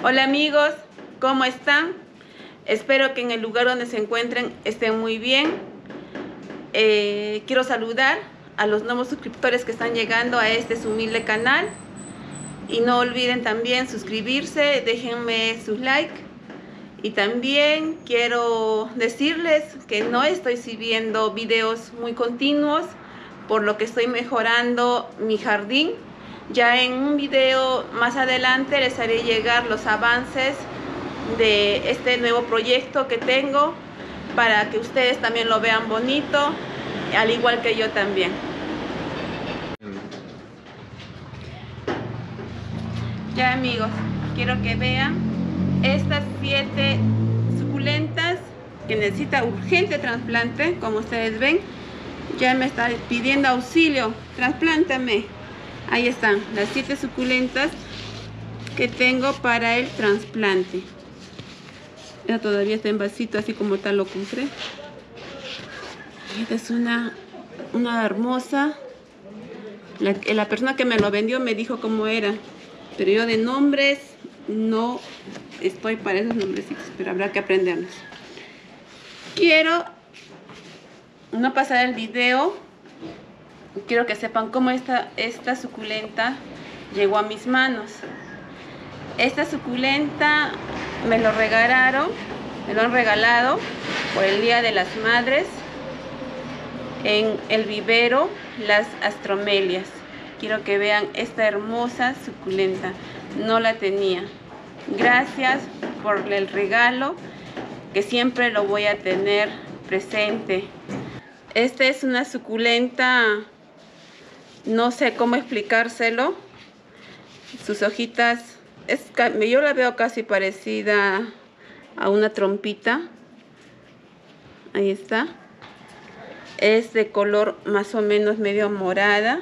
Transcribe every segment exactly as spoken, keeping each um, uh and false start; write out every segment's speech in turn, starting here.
Hola amigos, ¿cómo están? Espero que en el lugar donde se encuentren estén muy bien. Eh, quiero saludar a los nuevos suscriptores que están llegando a este su humilde canal. Y no olviden también suscribirse, déjenme sus likes. Y también quiero decirles que no estoy subiendo videos muy continuos, por lo que estoy mejorando mi jardín. Ya en un video más adelante les haré llegar los avances de este nuevo proyecto que tengo, para que ustedes también lo vean bonito, al igual que yo también. Ya amigos, quiero que vean estas siete suculentas que necesita urgente trasplante. Como ustedes ven, ya me está pidiendo auxilio, trasplántame. Ahí están las siete suculentas que tengo para el trasplante. Ya todavía está en vasito, así como tal lo compré. Esta es una, una hermosa. La, la persona que me lo vendió me dijo cómo era, pero yo de nombres no estoy para esos nombrecitos, pero habrá que aprenderlos. Quiero no pasar el video. Quiero que sepan cómo esta, esta suculenta llegó a mis manos. Esta suculenta me lo regalaron, me lo han regalado por el Día de las Madres en el vivero Las Astromelias. Quiero que vean esta hermosa suculenta, no la tenía. Gracias por el regalo, que siempre lo voy a tener presente. Esta es una suculenta, no sé cómo explicárselo. Sus hojitas, es, yo la veo casi parecida a una trompita. Ahí está. Es de color más o menos medio morada.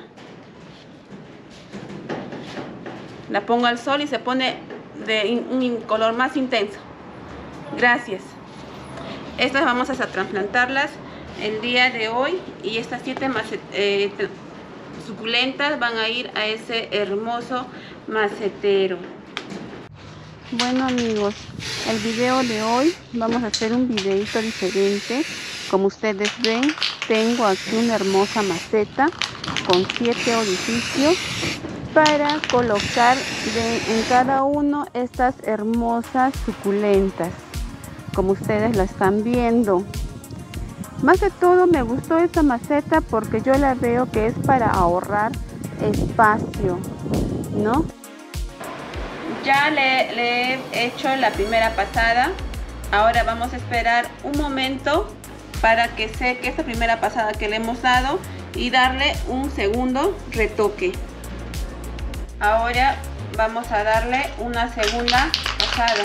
La pongo al sol y se pone de un color más intenso. Gracias. Estas vamos a trasplantarlas el día de hoy, y estas siete eh, suculentas van a ir a ese hermoso macetero. Bueno amigos, el video de hoy vamos a hacer un videito diferente. Como ustedes ven, tengo aquí una hermosa maceta con siete orificios para colocar de, en cada uno estas hermosas suculentas, como ustedes la están viendo. Más de todo me gustó esta maceta porque yo la veo que es para ahorrar espacio, ¿no? Ya le, le he hecho la primera pasada. Ahora vamos a esperar un momento para que seque esta primera pasada que le hemos dado y darle un segundo retoque. Ahora vamos a darle una segunda pasada.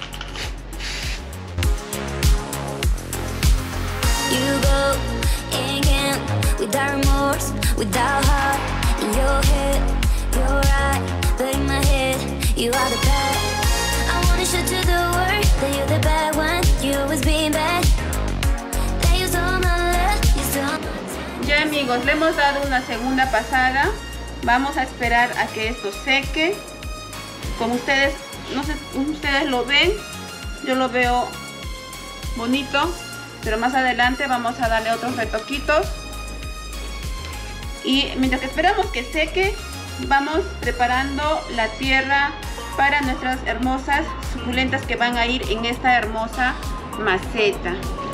You go in again, without remorse, without heart. In your head, you're right, but in my head, you are the bad. I wanna show to the world that you're the bad one. You always being bad. That you stole my love, you stole my... Ya amigos, le hemos dado una segunda pasada. Vamos a esperar a que esto seque. Como ustedes, no sé, ustedes lo ven, yo lo veo bonito. Pero más adelante vamos a darle otros retoquitos. Y mientras que esperamos que seque, vamos preparando la tierra para nuestras hermosas suculentas que van a ir en esta hermosa maceta.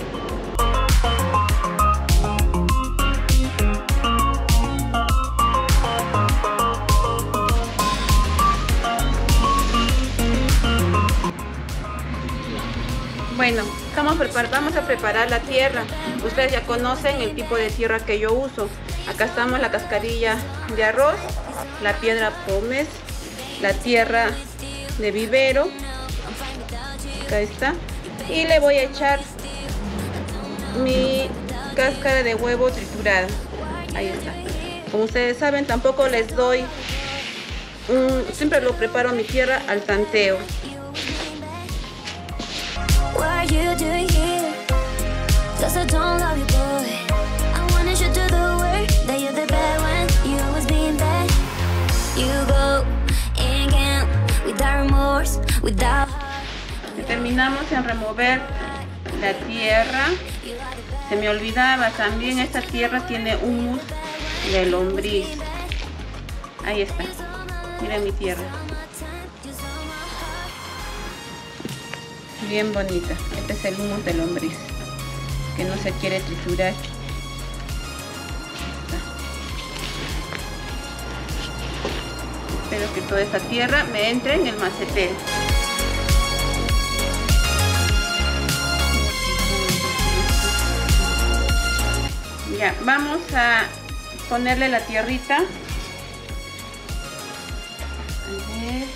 Bueno, estamos vamos a preparar la tierra. Ustedes ya conocen el tipo de tierra que yo uso. Acá estamos la cascarilla de arroz, la piedra pómez, la tierra de vivero. Acá está. Y le voy a echar mi cáscara de huevo triturada. Ahí está. Como ustedes saben, tampoco les doy, um, siempre lo preparo mi tierra al tanteo. What are you doing here? Cause I don't love you, boy. I wanna show to the world that you're the bad one. You always being bad. You go in again without without remorse, without heart. Terminamos en remover la tierra. Se me olvidaba, también esta tierra tiene humus de lombriz. Ahí está. Miren mi tierra. Bien bonita. Este es el humus de lombriz, que no se quiere triturar. Espero que toda esta tierra me entre en el macetero. Ya, vamos a ponerle la tierrita. A ver.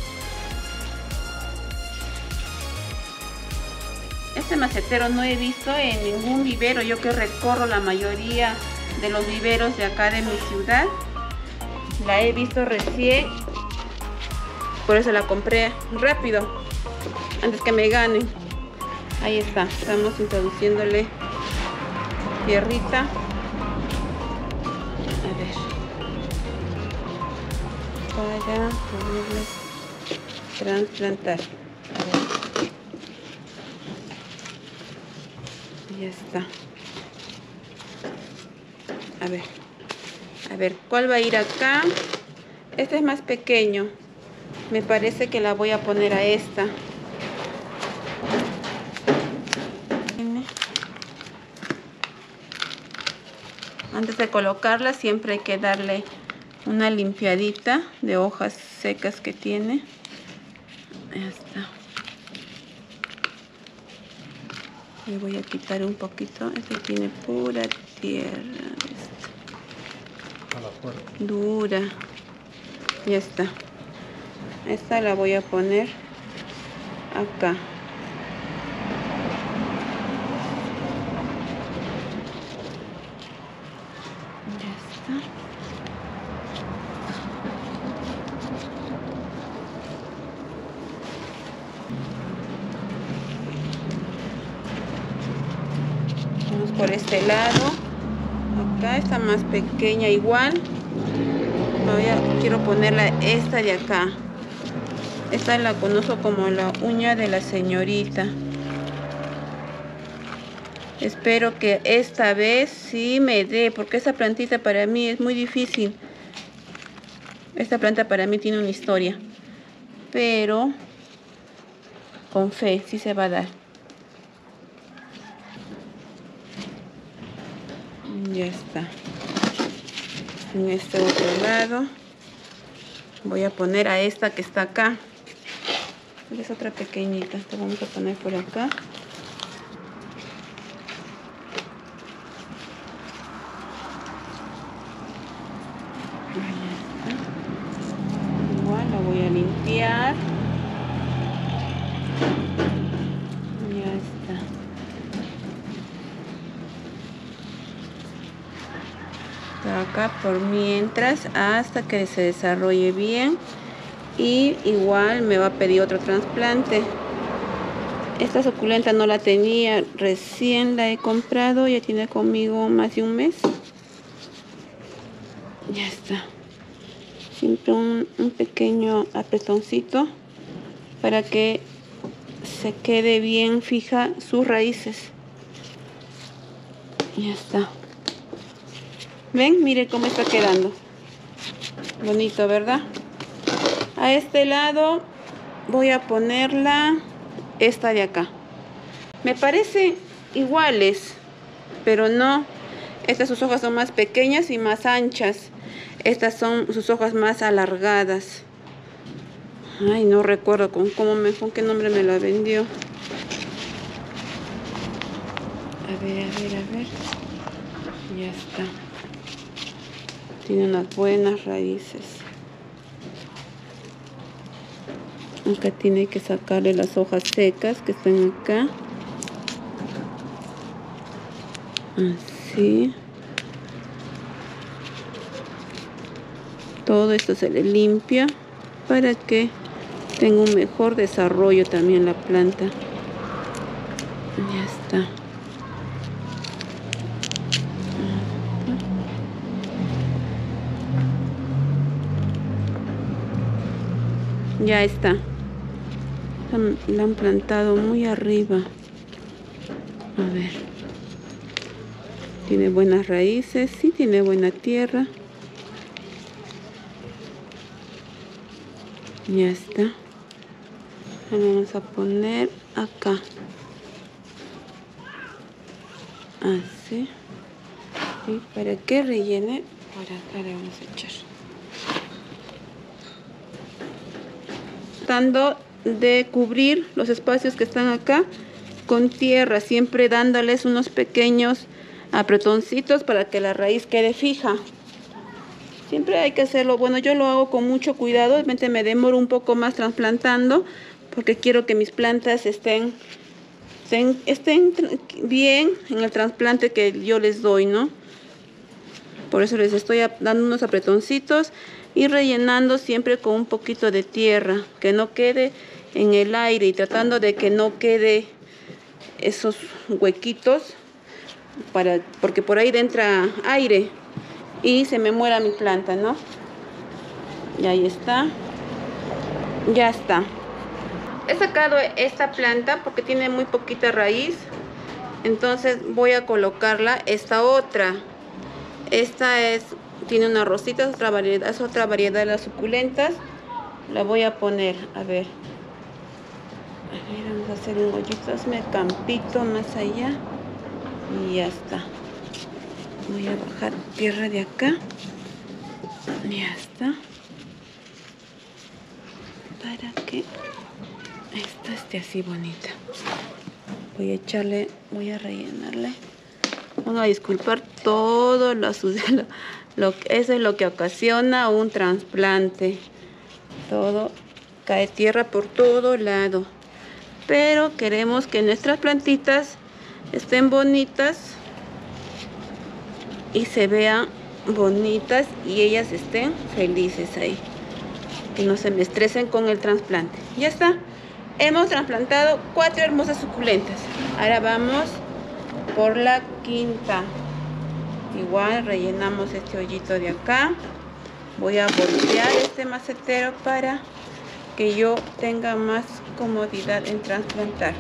Este macetero no he visto en ningún vivero. Yo que recorro la mayoría de los viveros de acá de mi ciudad, la he visto recién. Por eso la compré rápido, antes que me ganen. Ahí está, estamos introduciéndole tierrita. A ver, para poderle trasplantar. Ya está. A ver, a ver, ¿cuál va a ir acá? Este es más pequeño. Me parece que la voy a poner a esta. Antes de colocarla siempre hay que darle una limpiadita de hojas secas que tiene. Ya está. Le voy a quitar un poquito. Este tiene pura tierra. Dura. Ya está. Esta la voy a poner acá. Ya está. Vamos por este lado. Acá está más pequeña igual. Voy a, quiero ponerla esta de acá. Esta la conozco como la uña de la señorita. Espero que esta vez sí me dé, porque esta plantita para mí es muy difícil. Esta planta para mí tiene una historia, pero con fe sí se va a dar. Ya está. En este otro lado voy a poner a esta que está acá. Es otra pequeñita. Esta vamos a poner por acá. Ahí está. Igual la voy a limpiar. Ya está. Por acá por mientras hasta que se desarrolle bien. Y igual me va a pedir otro trasplante. Esta suculenta no la tenía, recién la he comprado, ya tiene conmigo más de un mes. Ya está. Siempre un, un pequeño apretoncito para que se quede bien fija sus raíces. Ya está. Ven, mire cómo está quedando. Bonito, ¿verdad? A este lado voy a ponerla esta de acá. Me parece iguales, pero no. Estas sus hojas son más pequeñas y más anchas. Estas son sus hojas más alargadas. Ay, no recuerdo con, cómo me, con qué nombre me la vendió. A ver, a ver, a ver. Ya está. Tiene unas buenas raíces. Acá tiene que sacarle las hojas secas que están acá. Así. Todo esto se le limpia para que tenga un mejor desarrollo también la planta. Ya está. Ya está. La han plantado muy arriba. A ver. Tiene buenas raíces. Sí, tiene buena tierra. Ya está. La vamos a poner acá. Así. Y para que rellene, por acá le vamos a echar. Tratando de cubrir los espacios que están acá con tierra, siempre dándoles unos pequeños apretoncitos para que la raíz quede fija. Siempre hay que hacerlo. Bueno, yo lo hago con mucho cuidado. Realmente me demoro un poco más trasplantando porque quiero que mis plantas estén, estén, estén bien en el trasplante que yo les doy, ¿no? Por eso les estoy dando unos apretoncitos y rellenando siempre con un poquito de tierra, que no quede en el aire, y tratando de que no quede esos huequitos, para, porque por ahí entra aire y se me muera mi planta, ¿no? Y ahí está. Ya está. He sacado esta planta porque tiene muy poquita raíz. Entonces voy a colocarla esta otra. Esta es, tiene una rosita, es otra variedad, es otra variedad de las suculentas. La voy a poner, a ver. A ver, vamos a hacer un hoyito, hazme campito más allá. Y ya está. Voy a bajar tierra de acá. Ya está. Para que esta esté así bonita. Voy a echarle, voy a rellenarle. Vamos a disculpar todo lo sucio. Lo, eso es lo que ocasiona un trasplante. Todo cae tierra por todo lado. Pero queremos que nuestras plantitas estén bonitas y se vean bonitas y ellas estén felices ahí, que no se me estresen con el trasplante. Ya está, hemos trasplantado cuatro hermosas suculentas. Ahora vamos por la quinta. Igual rellenamos este hoyito de acá. Voy a voltear este macetero para que yo tenga más comodidad en trasplantar.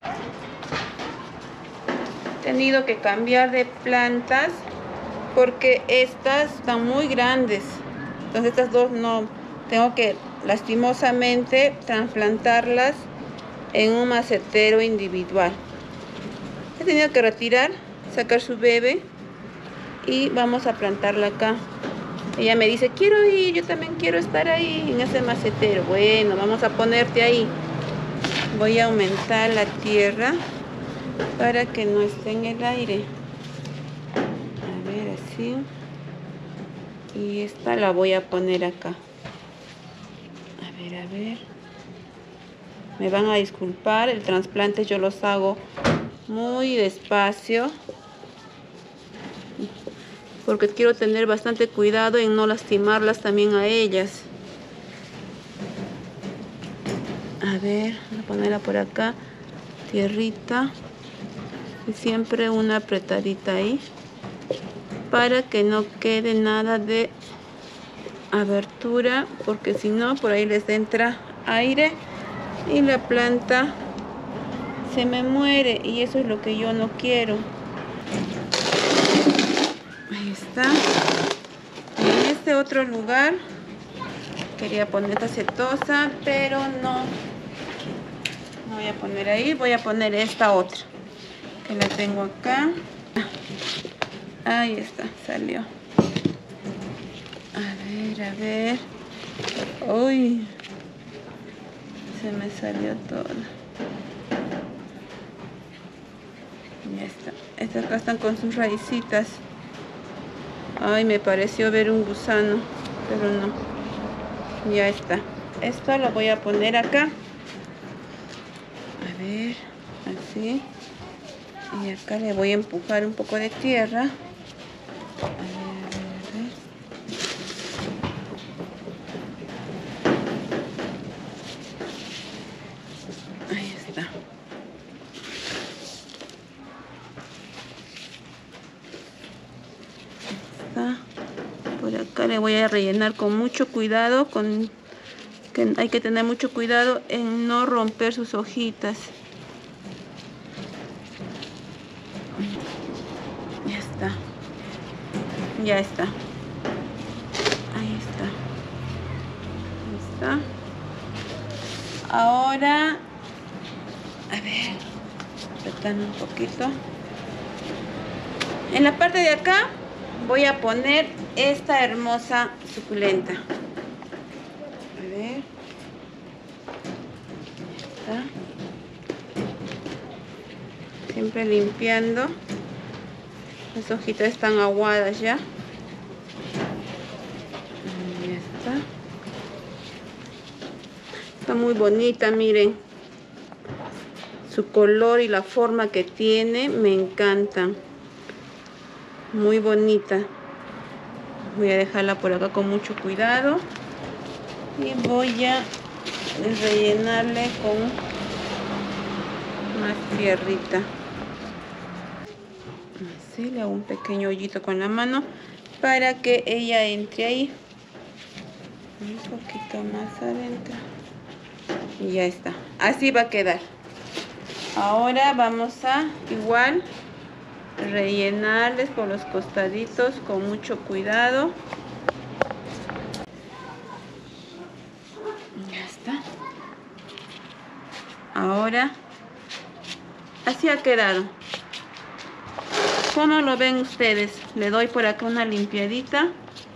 He tenido que cambiar de plantas porque estas están muy grandes. Entonces estas dos no, tengo que lastimosamente trasplantarlas en un macetero individual. He tenido que retirar, sacar su bebé y vamos a plantarla acá. Ella me dice, quiero ir, yo también quiero estar ahí en ese macetero. Bueno, vamos a ponerte ahí. Voy a aumentar la tierra para que no esté en el aire. A ver, así. Y esta la voy a poner acá. A ver, a ver. Me van a disculpar, el trasplante yo los hago muy despacio, porque quiero tener bastante cuidado en no lastimarlas también a ellas. A ver, voy a ponerla por acá, tierrita, y siempre una apretadita ahí, para que no quede nada de abertura, porque si no, por ahí les entra aire y la planta se me muere, y eso es lo que yo no quiero. Ahí está. Y en este otro lugar quería poner esta setosa, pero no. No voy a poner ahí, voy a poner esta otra, que la tengo acá. Ahí está, salió. A ver, a ver. Uy, se me salió todo. Ya está. Estas acá están con sus raícitas. Ay, me pareció ver un gusano, pero no. Ya está. Esto lo voy a poner acá. A ver, así. Y acá le voy a empujar un poco de tierra. A ver, a ver, a ver. Ahí está. Está. Por acá le voy a rellenar con mucho cuidado, con que hay que tener mucho cuidado en no romper sus hojitas. Ya está. Ya está. Ahí está. Ahí está. Ahora, a ver, apretando un poquito. En la parte de acá voy a poner esta hermosa suculenta. A ver. Ahí está. Siempre limpiando. Las hojitas están aguadas ya. Ya está. Está muy bonita, miren. Su color y la forma que tiene me encantan. Muy bonita. Voy a dejarla por acá con mucho cuidado. Y voy a rellenarle con más tierrita. Así, le hago un pequeño hoyito con la mano para que ella entre ahí. Un poquito más adentro. Y ya está. Así va a quedar. Ahora vamos a igual rellenarles por los costaditos con mucho cuidado. Ya está. Ahora así ha quedado. ¿Cómo lo ven ustedes? Le doy por acá una limpiadita.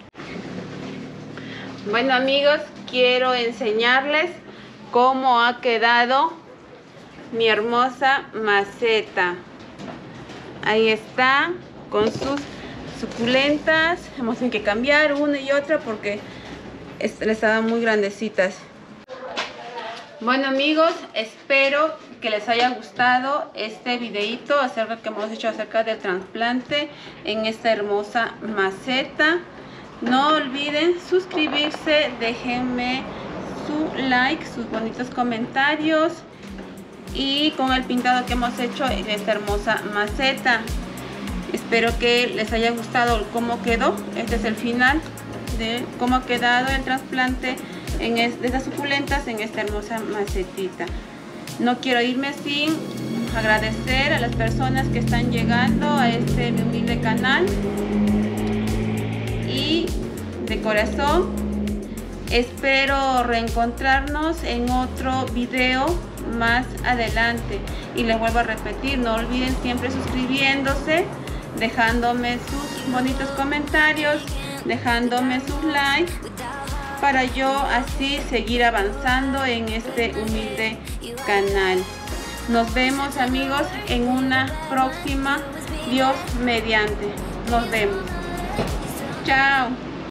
Bueno, amigos, quiero enseñarles cómo ha quedado mi hermosa maceta. Ahí está, con sus suculentas. Hemos tenido que cambiar una y otra porque les estaban muy grandecitas. Bueno, amigos, espero que les haya gustado este videito acerca que hemos hecho acerca del trasplante en esta hermosa maceta. No olviden suscribirse, déjenme su like, sus bonitos comentarios y con el pintado que hemos hecho en esta hermosa maceta. Espero que les haya gustado cómo quedó. Este es el final de cómo ha quedado el trasplante en es, de estas suculentas en esta hermosa macetita. No quiero irme sin agradecer a las personas que están llegando a este mi humilde canal. Y de corazón espero reencontrarnos en otro video más adelante. Y les vuelvo a repetir, no olviden siempre suscribiéndose, dejándome sus bonitos comentarios, dejándome sus likes, para yo así seguir avanzando en este humilde canal. Nos vemos, amigos, en una próxima, Dios mediante. Nos vemos. Chao.